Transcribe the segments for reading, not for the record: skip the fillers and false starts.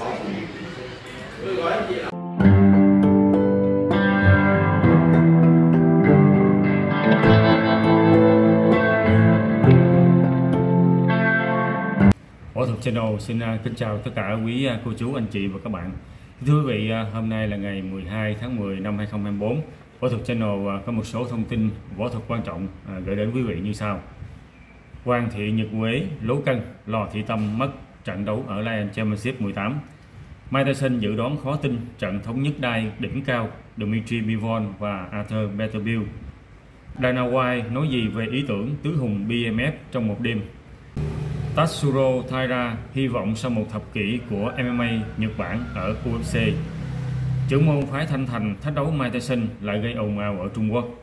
Võ Thuật Channel xin kính chào tất cả quý cô chú, anh chị và các bạn. Thưa quý vị, hôm nay là ngày 12 tháng 10 năm 2024. Võ Thuật Channel có một số thông tin võ thuật quan trọng gửi đến quý vị như sau. Hoàng Thị Nhật Quế, Lố Cân, Lò Thị Tâm mất trận đấu ở Lion Championship 18. Mike Tyson dự đoán khó tin trận thống nhất đai đỉnh cao Dimitri Bivol và Arthur Beterbiew. Dana White nói gì về ý tưởng tứ hùng BMF trong một đêm? Tatsuro Taira hy vọng sau một thập kỷ của MMA Nhật Bản ở UFC. Trưởng môn phái Thanh Thành thách đấu Mike Tyson lại gây ồn ào ở Trung Quốc.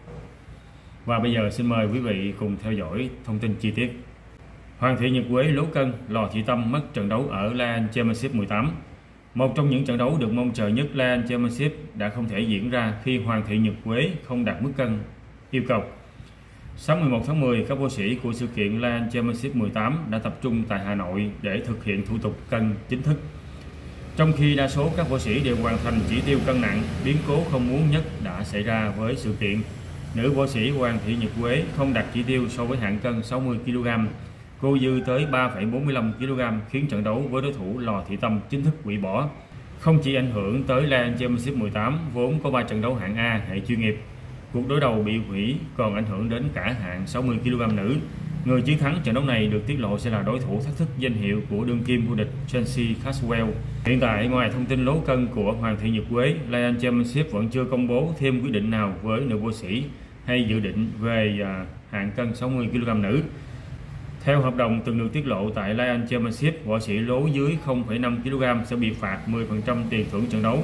Và bây giờ xin mời quý vị cùng theo dõi thông tin chi tiết. Hoàng Thị Nhật Quế, Lố Cân, Lò Thị Tâm mất trận đấu ở Lion Championship 18. Một trong những trận đấu được mong chờ nhất Lion Championship đã không thể diễn ra khi Hoàng Thị Nhật Quế không đạt mức cân yêu cầu. Sáng 11 tháng 10, các võ sĩ của sự kiện Lion Championship 18 đã tập trung tại Hà Nội để thực hiện thủ tục cân chính thức. Trong khi đa số các võ sĩ đều hoàn thành chỉ tiêu cân nặng, biến cố không muốn nhất đã xảy ra với sự kiện. Nữ võ sĩ Hoàng Thị Nhật Quế không đạt chỉ tiêu so với hạng cân 60 kg. Cô dư tới 3,45 kg khiến trận đấu với đối thủ Lò Thị Tâm chính thức hủy bỏ. Không chỉ ảnh hưởng tới Lion Championship 18 vốn có 3 trận đấu hạng A hệ chuyên nghiệp. Cuộc đối đầu bị hủy còn ảnh hưởng đến cả hạng 60 kg nữ. Người chiến thắng trận đấu này được tiết lộ sẽ là đối thủ thách thức danh hiệu của đương kim vô địch Chelsea Caswell. Hiện tại, ngoài thông tin lố cân của Hoàng Thị Nhật Quế, Lion Championship vẫn chưa công bố thêm quyết định nào với nữ võ sĩ hay dự định về hạng cân 60 kg nữ. Theo hợp đồng từng được tiết lộ tại Lion Championship, võ sĩ lố dưới 0,5 kg sẽ bị phạt 10% tiền thưởng trận đấu,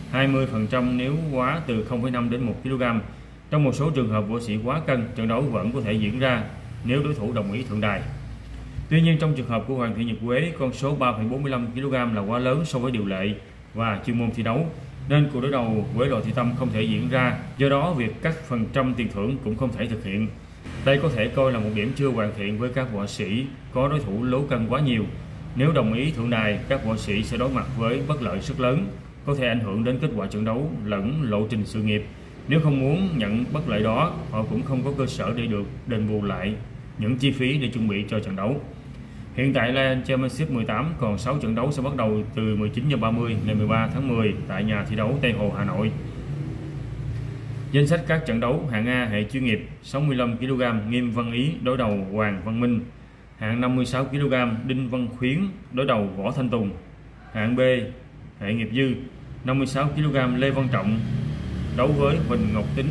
20% nếu quá từ 0,5 đến 1 kg. Trong một số trường hợp võ sĩ quá cân, trận đấu vẫn có thể diễn ra nếu đối thủ đồng ý thượng đài. Tuy nhiên, trong trường hợp của Hoàng Thị Nhật Quế, con số 3,45 kg là quá lớn so với điều lệ và chuyên môn thi đấu, nên cuộc đối đầu với Lò Thị Tâm không thể diễn ra. Do đó, việc cắt phần trăm tiền thưởng cũng không thể thực hiện. Đây có thể coi là một điểm chưa hoàn thiện với các võ sĩ có đối thủ lố cân quá nhiều. Nếu đồng ý thượng đài, các võ sĩ sẽ đối mặt với bất lợi rất lớn, có thể ảnh hưởng đến kết quả trận đấu lẫn lộ trình sự nghiệp. Nếu không muốn nhận bất lợi đó, họ cũng không có cơ sở để được đền bù lại những chi phí để chuẩn bị cho trận đấu. Hiện tại Lion Championship 18 còn 6 trận đấu sẽ bắt đầu từ 19h30 ngày 13 tháng 10 tại nhà thi đấu Tây Hồ, Hà Nội. Danh sách các trận đấu: hạng A hệ chuyên nghiệp 65 kg Nghiêm Văn Ý đối đầu Hoàng Văn Minh, hạng 56 kg Đinh Văn Khuyến đối đầu Võ Thanh Tùng, hạng B hệ nghiệp dư 56 kg Lê Văn Trọng đấu với Huỳnh Ngọc Tính,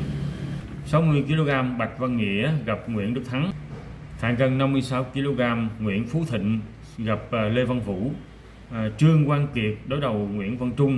60 kg Bạch Văn Nghĩa gặp Nguyễn Đức Thắng, hạng cân 56 kg Nguyễn Phú Thịnh gặp Lê Văn Vũ, Trương Quang Kiệt đối đầu Nguyễn Văn Trung.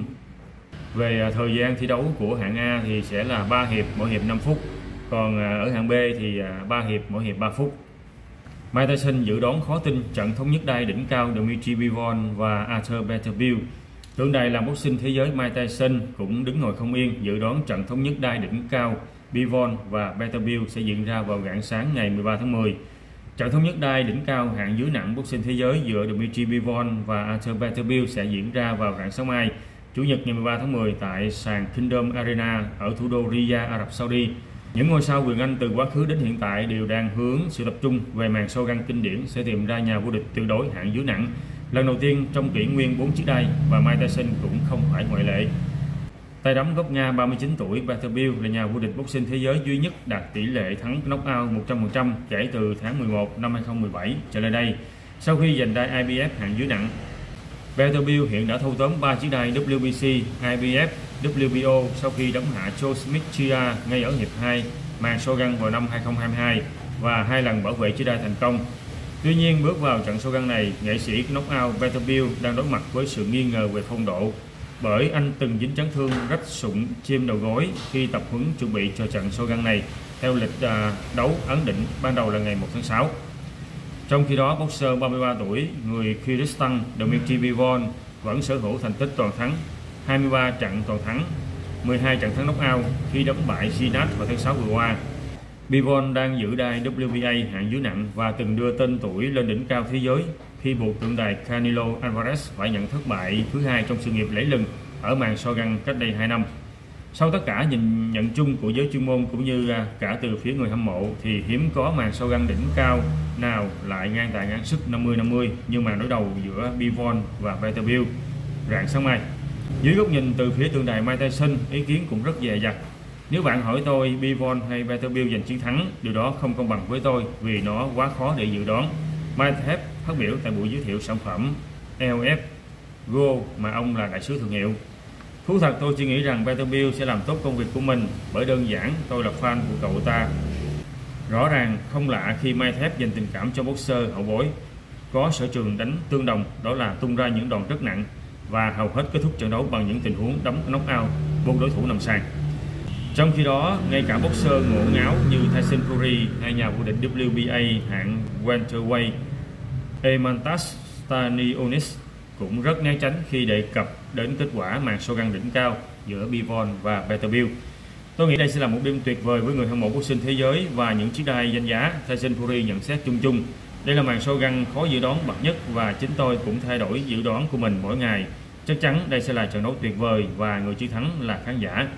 Về thời gian thi đấu của hạng A thì sẽ là 3 hiệp mỗi hiệp 5 phút, còn ở hạng B thì 3 hiệp mỗi hiệp 3 phút. Mike Tyson dự đoán khó tin trận thống nhất đai đỉnh cao Dimitri Bivol và Arthur Beterbiew. Tượng đài làm boxing thế giới Mike Tyson cũng đứng ngồi không yên, dự đoán trận thống nhất đai đỉnh cao Bivol và Beterbiew sẽ diễn ra vào rạng sáng ngày 13 tháng 10. Trận thống nhất đai đỉnh cao hạng dưới nặng boxing thế giới giữa Dimitri Bivol và Arthur Beterbiew sẽ diễn ra vào rạng sáng mai, Chủ nhật ngày 13 tháng 10 tại sàn Kingdom Arena ở thủ đô Riyadh, Ả Rập Saudi. Những ngôi sao quyền Anh từ quá khứ đến hiện tại đều đang hướng sự tập trung về màn shogun kinh điển sẽ tìm ra nhà vô địch tuyệt đối hạng dưới nặng lần đầu tiên trong kỷ nguyên 4 chiếc đai, và Mike Tyson cũng không phải ngoại lệ. Tay đấm gốc Nga 39 tuổi Beterbiew là nhà vô địch boxing thế giới duy nhất đạt tỷ lệ thắng knockout 100% kể từ tháng 11 năm 2017 trở lại đây, sau khi giành đai IBF hạng dưới nặng. Beterbiew hiện đã thâu tóm 3 chiếc đai WBC, IBF, WBO sau khi đấm hạ Joe Smith Chia ngay ở hiệp 2 màn shogun vào năm 2022 và 2 lần bảo vệ chiếc đai thành công. Tuy nhiên, bước vào trận shogun này, nghệ sĩ knockout Beterbiew đang đối mặt với sự nghi ngờ về phong độ, bởi anh từng dính chấn thương rách sụn chêm đầu gối khi tập huấn chuẩn bị cho trận shogun này theo lịch đấu ấn định ban đầu là ngày 1 tháng 6. Trong khi đó, boxer 33 tuổi người Kyrgyzstan Dimitri Bivol vẫn sở hữu thành tích toàn thắng, 23 trận toàn thắng, 12 trận thắng knockout khi đánh bại Zinat vào tháng 6 vừa qua. Bivol đang giữ đai WBA hạng dưới nặng và từng đưa tên tuổi lên đỉnh cao thế giới khi buộc tượng đài Canelo Alvarez phải nhận thất bại thứ hai trong sự nghiệp lấy lừng ở màn Shogun cách đây 2 năm. Sau tất cả nhìn nhận chung của giới chuyên môn cũng như cả từ phía người hâm mộ thì hiếm có màn Shogun đỉnh cao nào lại ngang tài ngang sức 50-50 như màn đối đầu giữa Bivol và Beterbiev rạng sáng mai. Dưới góc nhìn từ phía tượng đài Mike Tyson, ý kiến cũng rất dè dặt. Nếu bạn hỏi tôi Bivol hay Beterbiev giành chiến thắng, điều đó không công bằng với tôi vì nó quá khó để dự đoán. Mike phát biểu tại buổi giới thiệu sản phẩm LF Go mà ông là đại sứ thương hiệu. Thú thật tôi chỉ nghĩ rằng Beterbiev sẽ làm tốt công việc của mình bởi đơn giản tôi là fan của cậu ta. Rõ ràng không lạ khi Mai Thép dành tình cảm cho boxer hậu bối có sở trường đánh tương đồng, đó là tung ra những đòn rất nặng và hầu hết kết thúc trận đấu bằng những tình huống đấm knockout buộc đối thủ nằm sàn. Trong khi đó, ngay cả boxer ngổ ngáo như Tyson Fury hay nhà vô địch WBA hạng welterweight Eimantas Stanionis cũng rất né tránh khi đề cập đến kết quả màn Shogun đỉnh cao giữa Bivol và Beterbiev. Tôi nghĩ đây sẽ là một đêm tuyệt vời với người hâm mộ boxing thế giới và những chiếc đai danh giá. Tyson Fury nhận xét chung chung, đây là màn Shogun khó dự đoán bậc nhất và chính tôi cũng thay đổi dự đoán của mình mỗi ngày. Chắc chắn đây sẽ là trận đấu tuyệt vời và người chiến thắng là khán giả.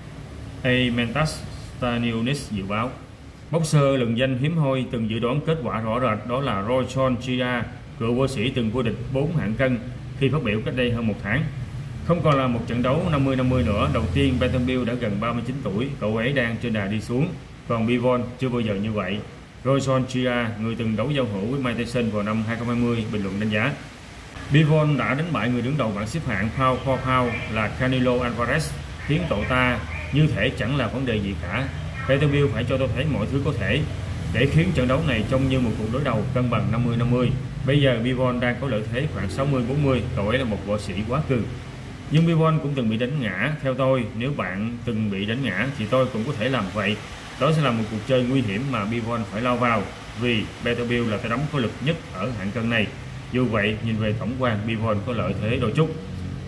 Eimantas Stanionis dự báo. Boxer lừng danh hiếm hoi từng dự đoán kết quả rõ rệt, đó là Royson Chia, cựu võ sĩ từng vô địch 4 hạng cân khi phát biểu cách đây hơn 1 tháng. Không còn là một trận đấu 50-50 nữa. Đầu tiên Beterbiev đã gần 39 tuổi, cậu ấy đang trên đà đi xuống, còn Bivol chưa bao giờ như vậy. Royson Chia, người từng đấu giao hữu với Mike Tyson vào năm 2020, bình luận đánh giá Bivol đã đánh bại người đứng đầu bảng xếp hạng pound for pound là Canelo Alvarez, khiến cậu ta như thể chẳng là vấn đề gì cả. Beterbiev phải cho tôi thấy mọi thứ có thể để khiến trận đấu này trông như một cuộc đối đầu cân bằng 50-50. Bây giờ Bivol đang có lợi thế khoảng 60-40, cậu ấy là một võ sĩ quá cừ. Nhưng Bivol cũng từng bị đánh ngã. Theo tôi, nếu bạn từng bị đánh ngã thì tôi cũng có thể làm vậy. Đó sẽ là một cuộc chơi nguy hiểm mà Bivol phải lao vào vì Beterbiev là tay đấm có lực nhất ở hạng cân này. Dù vậy, nhìn về tổng quan, Bivol có lợi thế đôi chút.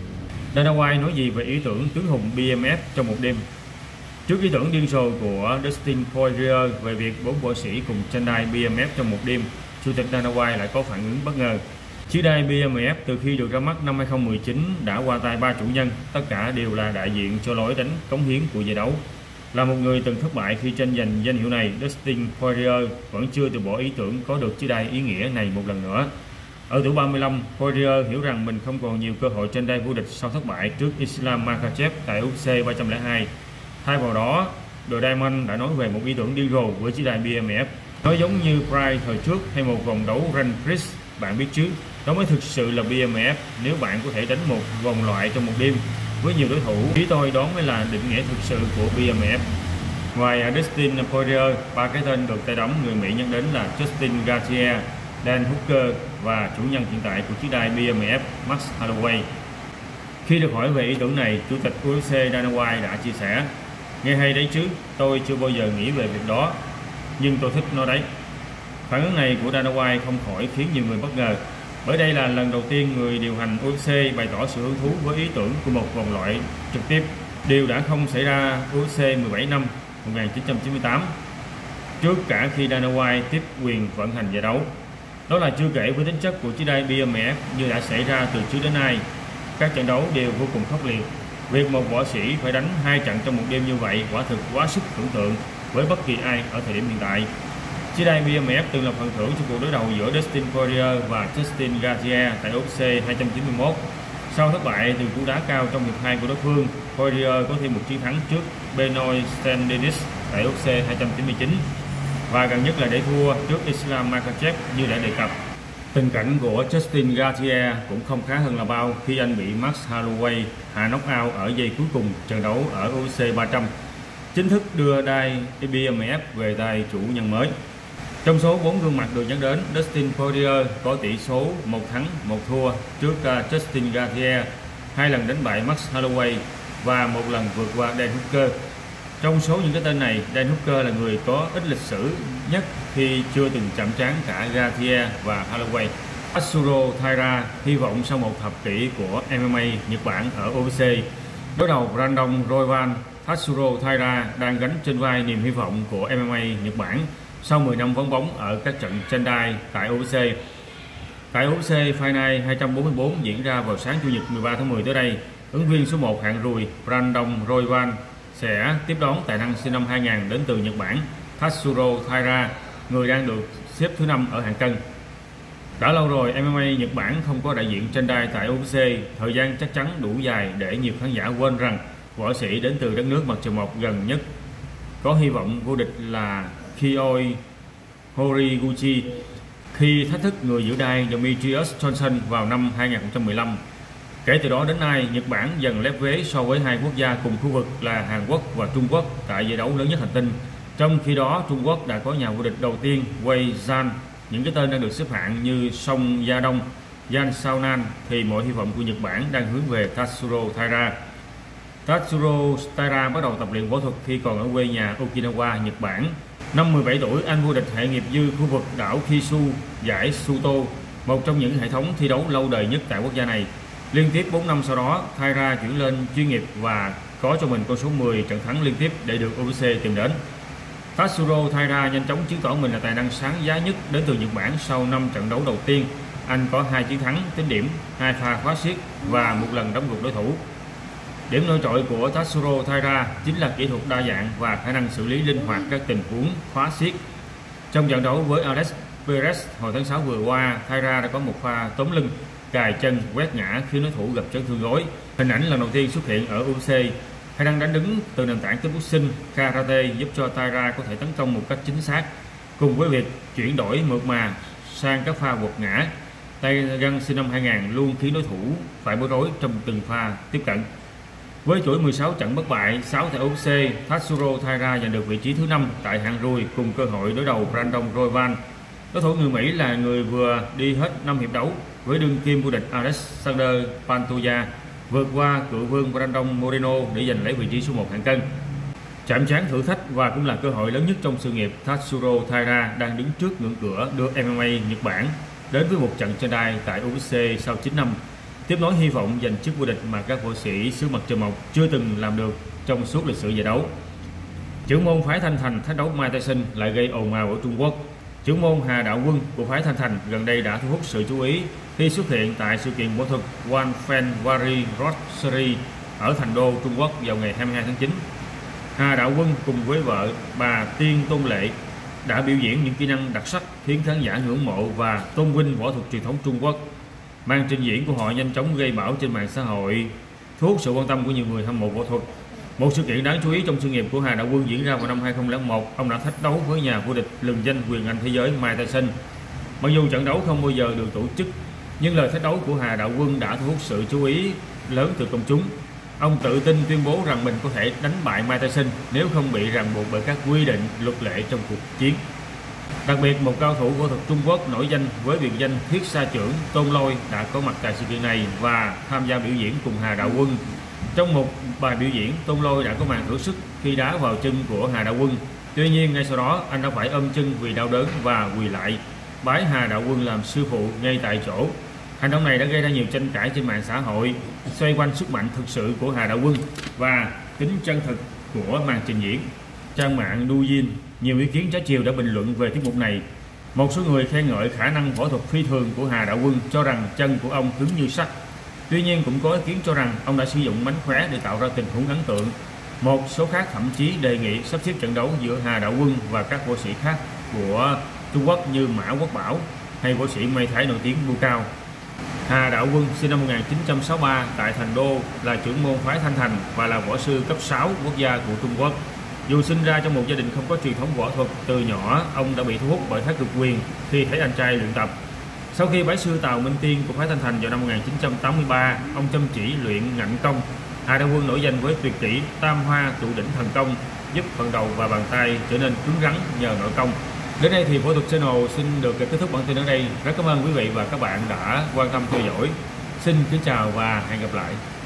Dana White nói gì về ý tưởng tứ hùng BMF trong một đêm? Trước ý tưởng điên rồ của Dustin Poirier về việc 4 võ sĩ cùng tranh đai BMF trong một đêm, Chủ tịch Dana White lại có phản ứng bất ngờ. Chiếc đai BMF từ khi được ra mắt năm 2019 đã qua tay 3 chủ nhân, tất cả đều là đại diện cho lối đánh cống hiến của giải đấu. Là một người từng thất bại khi tranh giành danh hiệu này, Dustin Poirier vẫn chưa từ bỏ ý tưởng có được chiếc đai ý nghĩa này một lần nữa. Ở tuổi 35, Poirier hiểu rằng mình không còn nhiều cơ hội tranh đai vô địch sau thất bại trước Islam Makhachev tại UFC 302. Thay vào đó, The Diamond đã nói về một ý tưởng điên rồ với chiếc đai BMF. Nó giống như Pride thời trước hay một vòng đấu Grand Prix, bạn biết chứ, đó mới thực sự là BMF. Nếu bạn có thể đánh một vòng loại trong một đêm với nhiều đối thủ, ý tôi đó mới là định nghĩa thực sự của BMF. Ngoài Dustin Poirier, 3 cái tên được tay đấm người Mỹ nhắc đến là Justin Gaethje, Dan Hooker và chủ nhân hiện tại của chiếc đai BMF Max Holloway. Khi được hỏi về ý tưởng này, Chủ tịch UFC Dana White đã chia sẻ: nghe hay đấy chứ, tôi chưa bao giờ nghĩ về việc đó, nhưng tôi thích nó đấy. Phản ứng này của Dana White không khỏi khiến nhiều người bất ngờ, bởi đây là lần đầu tiên người điều hành UFC bày tỏ sự hứng thú với ý tưởng của một vòng loại trực tiếp. Điều đã không xảy ra UFC 17 năm 1998, trước cả khi Dana White tiếp quyền vận hành giải đấu. Đó là chưa kể với tính chất của chiếc đai BMF như đã xảy ra từ trước đến nay. Các trận đấu đều vô cùng khốc liệt. Việc một võ sĩ phải đánh 2 trận trong một đêm như vậy quả thực quá sức tưởng tượng với bất kỳ ai ở thời điểm hiện tại. Chiếc đai BMF từng là phần thưởng cho cuộc đối đầu giữa Dustin Poirier và Justin Gaethje tại UFC 291. Sau thất bại từ cú đá cao trong hiệp 2 của đối phương, Poirier có thêm một chiến thắng trước Benoit Saint-Denis tại UFC 299 và gần nhất là để thua trước Islam Makhachev như đã đề cập. Tình cảnh của Justin Gaethje cũng không khá hơn là bao khi anh bị Max Holloway hạ knockout ở giây cuối cùng trận đấu ở UFC 300, chính thức đưa đai BMF về tay chủ nhân mới. Trong số 4 gương mặt được nhắc đến, Dustin Poirier có tỷ số 1 thắng 1 thua trước Justin Gaethje, 2 lần đánh bại Max Holloway và 1 lần vượt qua Dan Hooker. Trong số những cái tên này, Dan Hooker là người có ít lịch sử nhất khi chưa từng chạm trán cả Gaethje và Holloway. Tatsuro Taira hy vọng sau một thập kỷ của MMA Nhật Bản ở UFC đối đầu Brandon Royval, Tatsuro Taira đang gánh trên vai niềm hy vọng của MMA Nhật Bản sau 10 năm vắng bóng ở các trận tranh đai tại UFC. Tại UFC Fight Night 244 diễn ra vào sáng Chủ nhật 13 tháng 10 tới đây, ứng viên số 1 hạng ruồi Brandon Royval sẽ tiếp đón tài năng sinh năm 2000 đến từ Nhật Bản Tatsuro Taira, người đang được xếp thứ 5 ở hạng cân. Đã lâu rồi MMA Nhật Bản không có đại diện trên đài tại UFC, thời gian chắc chắn đủ dài để nhiều khán giả quên rằng võ sĩ đến từ đất nước mặt trời mọc gần nhất có hy vọng vô địch là Kioi Horiguchi khi thách thức người giữ đai Demetrius Johnson vào năm 2015. Kể từ đó đến nay, Nhật Bản dần lép vế so với hai quốc gia cùng khu vực là Hàn Quốc và Trung Quốc tại giải đấu lớn nhất hành tinh. Trong khi đó, Trung Quốc đã có nhà vô địch đầu tiên Wei Zhan. Những cái tên đang được xếp hạng như Song Gia Đông, Yan Shaonan, thì mọi hy vọng của Nhật Bản đang hướng về Tatsuro Taira. Tatsuro Taira bắt đầu tập luyện võ thuật khi còn ở quê nhà Okinawa, Nhật Bản. Năm 17 tuổi, anh vô địch hệ nghiệp dư khu vực đảo Kyushu, giải Suto, một trong những hệ thống thi đấu lâu đời nhất tại quốc gia này. Liên tiếp 4 năm sau đó, Taira chuyển lên chuyên nghiệp và có cho mình con số 10 trận thắng liên tiếp để được UFC tìm đến. Tatsuro Taira nhanh chóng chứng tỏ mình là tài năng sáng giá nhất đến từ Nhật Bản sau 5 trận đấu đầu tiên. Anh có 2 chiến thắng, tính điểm, 2 pha khóa xiết và 1 lần đóng gục đối thủ. Điểm nổi trội của Tatsuro Taira chính là kỹ thuật đa dạng và khả năng xử lý linh hoạt các tình huống khóa xiết. Trong trận đấu với Alex Perez hồi tháng 6 vừa qua, Taira đã có một pha tóm lưng, cài chân, quét ngã khiến đối thủ gặp chấn thương gối. Hình ảnh lần đầu tiên xuất hiện ở UFC. Khả năng đánh đứng từ nền tảng kickboxing, karate giúp cho Taira có thể tấn công một cách chính xác, cùng với việc chuyển đổi mượt mà sang các pha quật ngã. Tay găng sinh năm 2000 luôn khiến đối thủ phải bối rối trong từng pha tiếp cận. Với chuỗi 16 trận bất bại, 6 tại UFC, Tatsuro Taira giành được vị trí thứ 5 tại hạng ruồi cùng cơ hội đối đầu Brandon Royval. Đối thủ người Mỹ là người vừa đi hết 5 hiệp đấu với đương kim vô địch Alexander Pantoja, vượt qua cựu vương Brandon Moreno để giành lấy vị trí số 1 hạng cân. Chạm trán thử thách và cũng là cơ hội lớn nhất trong sự nghiệp, Tatsuro Taira đang đứng trước ngưỡng cửa đưa MMA Nhật Bản đến với một trận trên đai tại UFC sau 9 năm, tiếp nối hy vọng giành chức vô địch mà các võ sĩ xứ mặt trời mọc chưa từng làm được trong suốt lịch sử giải đấu. Trưởng môn phái Thanh Thành thách đấu Mike Tyson lại gây ồn ào ở Trung Quốc. Trưởng môn Hà Đạo Quân của phái Thanh Thành gần đây đã thu hút sự chú ý khi xuất hiện tại sự kiện võ thuật One Fan Warrior Road Series ở Thành Đô, Trung Quốc vào ngày 22 tháng 9. Hà Đạo Quân cùng với vợ bà Tiên Tôn Lệ đã biểu diễn những kỹ năng đặc sắc khiến khán giả ngưỡng mộ và tôn vinh võ thuật truyền thống Trung Quốc. Màn trình diễn của họ nhanh chóng gây bão trên mạng xã hội, thu hút sự quan tâm của nhiều người hâm mộ võ thuật. Một sự kiện đáng chú ý trong sự nghiệp của Hà Đạo Quân diễn ra vào năm 2001, ông đã thách đấu với nhà vô địch lừng danh quyền Anh thế giới Mike Tyson. Mặc dù trận đấu không bao giờ được tổ chức, nhưng lời thách đấu của Hà Đạo Quân đã thu hút sự chú ý lớn từ công chúng. Ông tự tin tuyên bố rằng mình có thể đánh bại Mike Tyson nếu không bị ràng buộc bởi các quy định luật lệ trong cuộc chiến. Đặc biệt, một cao thủ võ thuật Trung Quốc nổi danh với biệt danh Thiết Sa Trưởng Tôn Lôi đã có mặt tại sự kiện này và tham gia biểu diễn cùng Hà Đạo Quân. Trong một bài biểu diễn, Tôn Lôi đã có màn thử sức khi đá vào chân của Hà Đạo Quân. Tuy nhiên, ngay sau đó, anh đã phải ôm chân vì đau đớn và quỳ lại, bái Hà Đạo Quân làm sư phụ ngay tại chỗ. Hành động này đã gây ra nhiều tranh cãi trên mạng xã hội, xoay quanh sức mạnh thực sự của Hà Đạo Quân và tính chân thực của màn trình diễn. Trang mạng Douyin, nhiều ý kiến trái chiều đã bình luận về tiết mục này. Một số người khen ngợi khả năng võ thuật phi thường của Hà Đạo Quân, cho rằng chân của ông cứng như sắt. Tuy nhiên, cũng có ý kiến cho rằng ông đã sử dụng mánh khóe để tạo ra tình huống ấn tượng. Một số khác thậm chí đề nghị sắp xếp trận đấu giữa Hà Đạo Quân và các võ sĩ khác của Trung Quốc như Mã Quốc Bảo hay võ sĩ Mây Thái nổi tiếng Bu Cao. Hà Đạo Quân sinh năm 1963 tại Thành Đô, là trưởng môn phái Thanh Thành và là võ sư cấp 6 quốc gia của Trung Quốc. Dù sinh ra trong một gia đình không có truyền thống võ thuật, từ nhỏ ông đã bị thu hút bởi Thái Cực Quyền khi thấy anh trai luyện tập. Sau khi bái sư Tào Minh Tiên của phái Thanh Thành vào năm 1983, ông chăm chỉ luyện ngạnh công. Hà Đạo Quân nổi danh với tuyệt kỹ Tam Hoa Tụ Đỉnh Thần Công, giúp phần đầu và bàn tay trở nên cứng rắn nhờ nội công. Đến đây thì Võ Thuật Channel xin được kết thúc bản tin ở đây. Rất cảm ơn quý vị và các bạn đã quan tâm theo dõi. Xin kính chào và hẹn gặp lại.